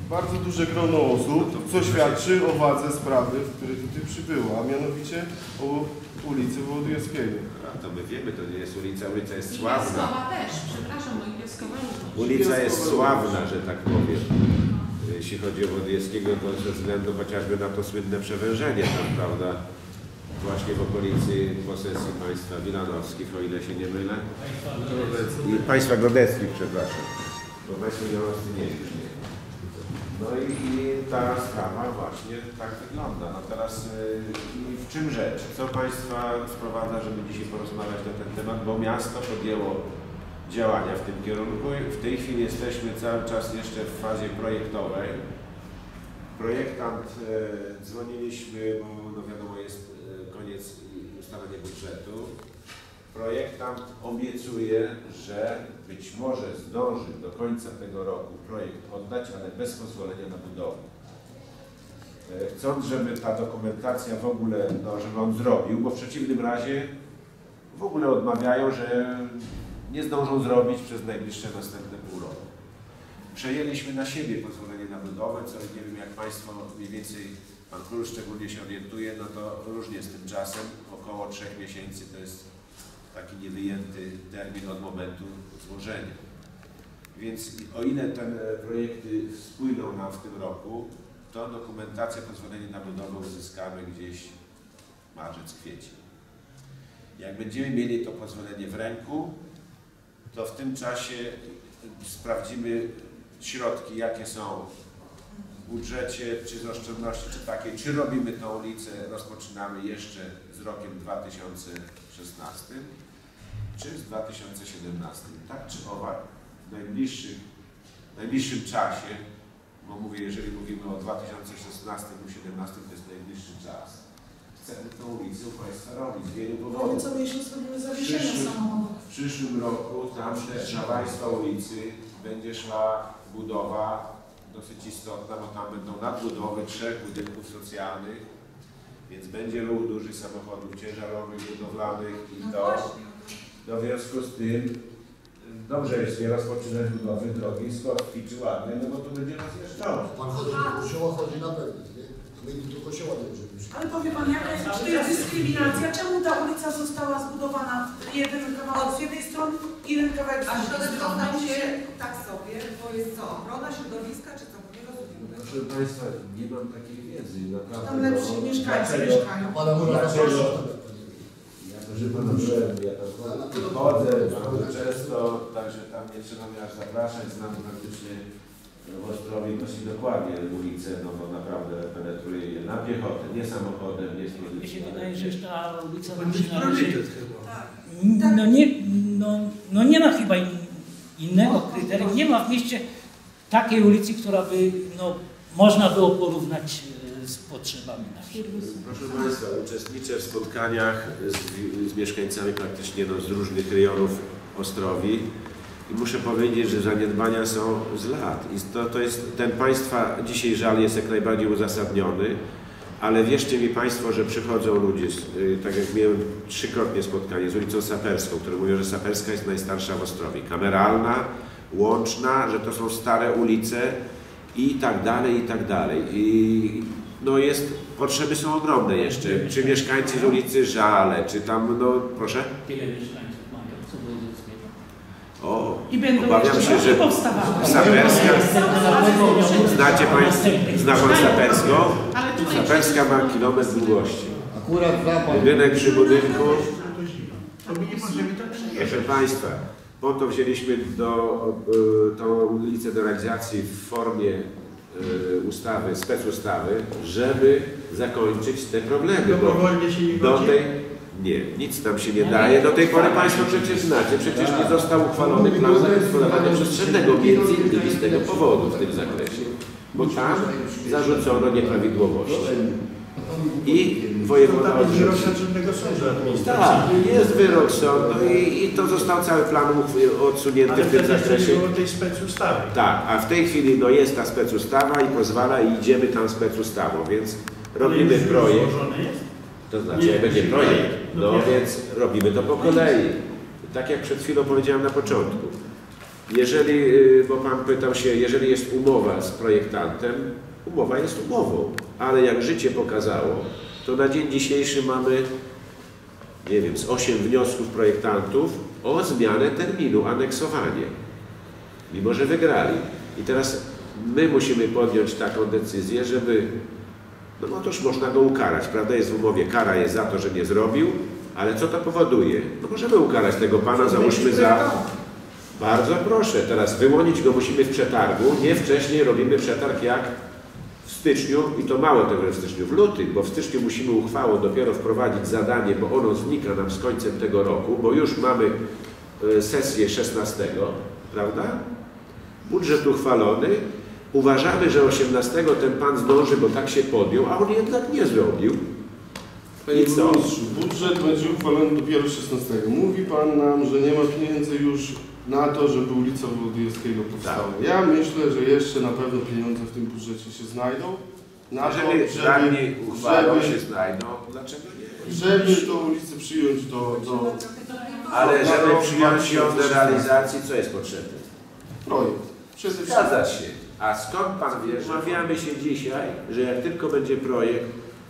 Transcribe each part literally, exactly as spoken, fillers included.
bardzo duże grono osób, co świadczy o wadze sprawy, w której tutaj przybyło, a mianowicie o ulicy Wołodyjowskiego. A to my wiemy, to nie jest ulica, ulica jest sławna. Wioskowa też, przepraszam, moi wioskowa również. Ulica jest sławna, że tak powiem. Jeśli chodzi o Wołodyjowskiego, to ze względu chociażby na to słynne przewężenie tam, prawda, właśnie w okolicy posesji państwa wilanowskich, o ile się nie mylę. I państwa godeckich, przepraszam. Bo państwo wilanowscy nie już nie. No i, i ta sprawa właśnie tak wygląda. No teraz yy, w czym rzecz? Co Państwa sprowadza, żeby dzisiaj porozmawiać na ten temat? Bo miasto podjęło działania w tym kierunku. W tej chwili jesteśmy cały czas jeszcze w fazie projektowej. Projektant, yy, dzwoniliśmy, bo no wiadomo jest yy, koniec ustalenia budżetu. Projektant obiecuje, że być może zdąży do końca tego roku projekt oddać, ale bez pozwolenia na budowę. Chcąc, żeby ta dokumentacja w ogóle, no, żeby on zrobił, bo w przeciwnym razie w ogóle odmawiają, że nie zdążą zrobić przez najbliższe następne pół roku. Przejęliśmy na siebie pozwolenie na budowę, co nie wiem jak Państwo mniej więcej, Pan Król szczególnie się orientuje, no to różnie z tym czasem, około trzech miesięcy to jest taki niewyjęty termin od momentu złożenia. Więc o ile te projekty spłyną nam w tym roku, to dokumentacja, pozwolenie na budowę uzyskamy gdzieś marzec, kwiecień. Jak będziemy mieli to pozwolenie w ręku, to w tym czasie sprawdzimy środki, jakie są w budżecie, czy z oszczędności, czy takie, czy robimy tą ulicę, rozpoczynamy jeszcze z rokiem dwa tysiące szesnastym, czy z dwa tysiące siedemnastym. Tak czy owak w najbliższym, w najbliższym czasie, bo mówię, jeżeli mówimy o dwa tysiące szesnastym i dwa tysiące siedemnastym, to jest najbliższy czas. Chcemy tą ulicę u Państwa robić z wielu powodów. Ale co miesiąc robimy zawieszenia samochodów. W przyszłym roku tam też na Państwa ulicy będzie szła budowa dosyć istotna, bo tam będą nadbudowy trzech budynków socjalnych, więc będzie ruch dużych samochodów ciężarowych, budowlanych i to, no w związku z tym dobrze jest nie rozpoczynać budowy drogi z kostki czy ładnej, no bo to będzie rozjeżdżone. Pan chodzi do kościoła, chodzi na pewno, nie? My do kościoła nie możemy. Ale powie Pan, jaka jest, czy to jest dyskryminacja? Czemu ta ulica została zbudowana jeden kawałek z jednej strony i jeden kawałek z A drugiej środek strony? dostał się tak sobie, bo jest co? Ochrona środowiska czy co? Nie rozumiem. Proszę Państwa, nie mam takiej wiedzy, naprawdę. Tam lepsi no, mieszkańcy dlaczego? mieszkają. Pana może Dlaczego? Ja to, że Pana byłem, ja tam chodzę bardzo często, także tam nie trzeba mnie aż zapraszać, znam praktycznie w Ostrowie dosyć dokładnie ulicę, no bo naprawdę penetruje je na piechotę, nie samochodem, nie z Mi się wydaje, że ta ulica Będzie musi priorytet chyba. No nie, no, no nie ma chyba in, innego kryterium, nie ma w mieście takiej ulicy, która by no, można było porównać z potrzebami naszych. Proszę Państwa, uczestniczę w spotkaniach z, z mieszkańcami praktycznie no, z różnych rejonów Ostrowi i muszę powiedzieć, że zaniedbania są z lat. I to, to jest, ten Państwa dzisiaj żal jest jak najbardziej uzasadniony, ale wierzcie mi Państwo, że przychodzą ludzie, tak jak miałem trzykrotnie spotkanie z ulicą Saperską, które mówią, że Saperska jest najstarsza w Ostrowi, kameralna, łączna, że to są stare ulice i tak dalej, i tak dalej. I no jest, potrzeby są ogromne jeszcze. Czy mieszkańcy z ulicy Żale, czy tam, no proszę? Tyle mieszkańców mają, co Wołodyjowskiego. O, I będą obawiam jeszcze się, że powstawały. Saperska, znacie Państwo, zna Pan Saperską? Saperska ma kilometr długości. Akurat dla Pana. Budynek przy budynku. To my nie możemy tak przyjechać. Proszę Państwa, po to wzięliśmy do, y, tą ulicę do realizacji w formie y, ustawy, specustawy, żeby zakończyć te problemy. Dobrowolnie się nie Do godzi? tej, nie, nic nam się nie daje. Do tej pory Państwo przecież znacie, przecież nie został uchwalony plan zagospodarowania przestrzennego między innymi z tego powodu w tym zakresie, bo tam zarzucono nieprawidłowości. I wojewoda Tam jest wyrok odrzucił. Naczelnego Sądu Tak, Administracyjnego. jest wyrok sądu i, i to został cały plan odsunięty Ale w tym wtedy zakresie. nie było tej specustawy. Tak, a w tej chwili no, jest ta specustawa i pozwala i idziemy tam specustawą, więc robimy Ale już projekt. złożony jest? To znaczy, Nie, jak będzie nie, projekt, no no nie. więc robimy to po kolei. Tak jak przed chwilą powiedziałem na początku. Jeżeli, y, bo Pan pytał się, jeżeli jest umowa z projektantem, umowa jest umową, ale jak życie pokazało, to na dzień dzisiejszy mamy, nie wiem, z osiem wniosków projektantów o zmianę terminu, aneksowanie, mimo że wygrali. I teraz my musimy podjąć taką decyzję, żeby, no bo toż można go ukarać, prawda, jest w umowie, kara jest za to, że nie zrobił, ale co to powoduje? No możemy ukarać tego pana, załóżmy za... Bardzo proszę, teraz wyłonić go musimy w przetargu, nie wcześniej robimy przetarg jak w styczniu i to mało tego w styczniu, w lutym, bo w styczniu musimy uchwałą dopiero wprowadzić zadanie, bo ono znika nam z końcem tego roku, bo już mamy sesję szesnastego, prawda? Budżet uchwalony, uważamy, że osiemnastego ten pan zdąży, bo tak się podjął, a on jednak nie zrobił. Panie I co? burmistrzu, budżet będzie uchwalony dopiero szesnastego. Mówi Pan nam, że nie ma pieniędzy już na to, żeby ulica Wołodyjewskiego powstała. Tak. Ja myślę, że jeszcze na pewno pieniądze w tym budżecie się znajdą. Na to, Jeżeli radni żeby, uchwalą żeby, się znajdą, dlaczego nie? żeby tą ulicę przyjąć do, do Ale Na żeby rok przyjąć ją do dwa tysiące realizacji, co jest potrzebne? projekt. Przede wszystkim. Zgadza się. A skąd Pan wie, że umawiamy się dzisiaj, że jak tylko będzie projekt,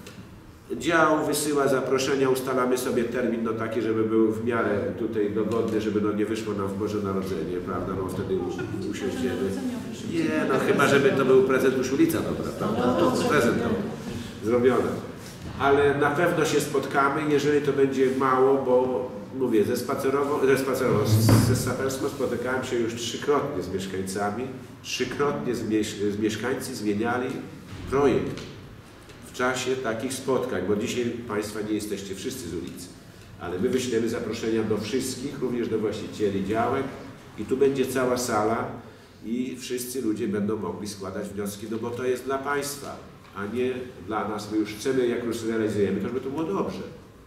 dział wysyła zaproszenia, ustalamy sobie termin no taki, żeby był w miarę tutaj dogodny, żeby no nie wyszło nam w Boże Narodzenie, prawda, no wtedy u- usiądziemy. Nie, no chyba, żeby to był prezent już ulica dobra, prawda, to prezent to zrobione. Ale na pewno się spotkamy, jeżeli to będzie mało, bo mówię, ze spacerową, ze spacerową, ze Saperską spotykałem się już trzykrotnie z mieszkańcami, trzykrotnie z, mieś, z mieszkańcy zmieniali projekt w czasie takich spotkań, bo dzisiaj Państwa nie jesteście wszyscy z ulicy, ale my wyślemy zaproszenia do wszystkich, również do właścicieli działek i tu będzie cała sala i wszyscy ludzie będą mogli składać wnioski, no bo to jest dla Państwa, a nie dla nas. My już chcemy, jak już realizujemy, to żeby to było dobrze.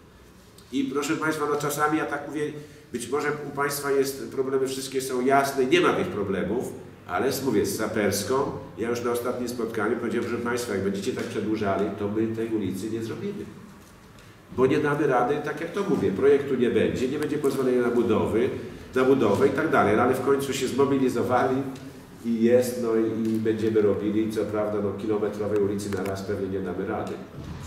I proszę Państwa, no czasami ja tak mówię, być może u Państwa jest, problemy wszystkie są jasne, nie ma tych problemów, ale mówię, z Saperską, ja już na ostatnim spotkaniu powiedziałem, proszę Państwa, jak będziecie tak przedłużali, to my tej ulicy nie zrobimy. Bo nie damy rady, tak jak to mówię, projektu nie będzie, nie będzie pozwolenia na budowy, na budowę i tak dalej, ale w końcu się zmobilizowali i jest, no i, i będziemy robili, co prawda, no kilometrowej ulicy na raz pewnie nie damy rady.